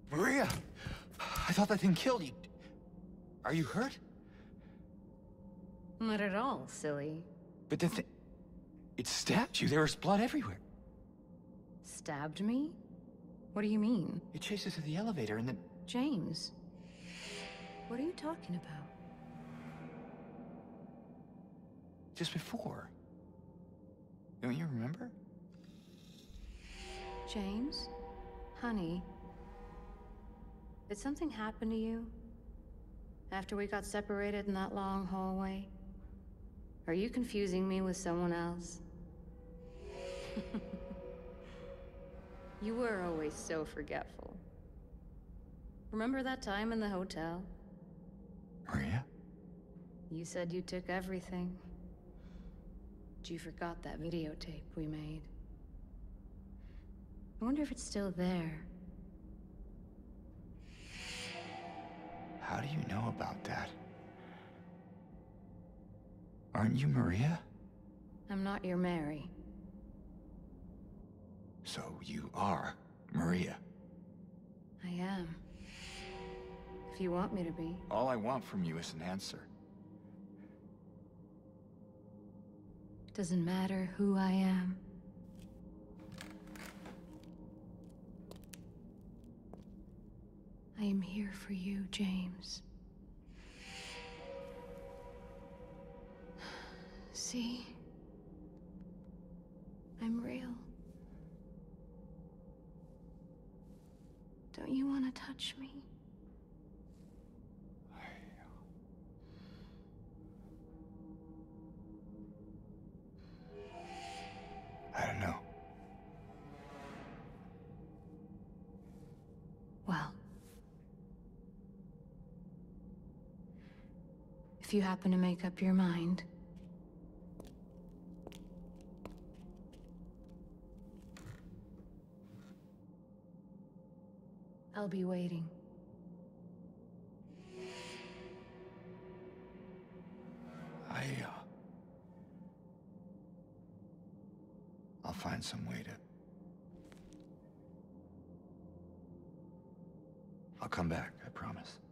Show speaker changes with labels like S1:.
S1: Maria! I thought that thing killed you. Are you hurt?
S2: Not at all, silly.
S1: But the thing... It stabbed you. There was blood everywhere.
S2: Stabbed me? What do you mean?
S1: It chased us to the elevator and then...
S2: James. What are you talking about?
S1: Just before. Don't you remember?
S2: James? Honey? Did something happen to you? After we got separated in that long hallway? Are you confusing me with someone else? You were always so forgetful. Remember that time in the hotel?
S1: Maria?
S2: You said you took everything. But you forgot that videotape we made. I wonder if it's still there.
S1: How do you know about that? Aren't you Maria?
S2: I'm not your Mary.
S1: So you are Maria.
S2: I am. If you want me to be.
S1: All I want from you is an answer.
S2: Doesn't matter who I am. I am here for you, James. See? I'm real. Don't you want to touch me?
S1: I don't know.
S2: Well. If you happen to make up your mind. I'll be waiting.
S1: I'll find some way to... I'll come back, I promise.